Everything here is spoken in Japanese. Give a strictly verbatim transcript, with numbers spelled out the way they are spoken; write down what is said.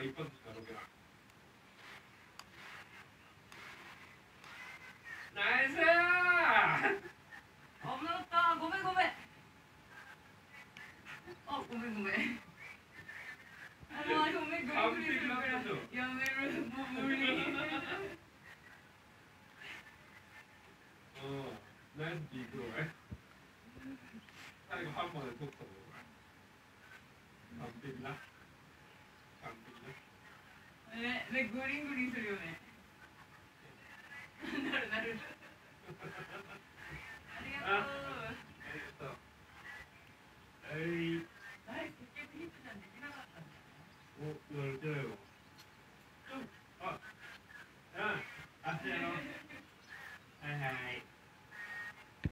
から一発しか解けない。ナイスー。 危なかった。ごめんごめん。あ、ごめんごめん。あの表面グリグリするからやめる。もう無理。うん、 ナイスピークローね。最後ハンマーで取ったの。完璧だ。完璧だ。 ね、ね、グリングリするよね。なるなる。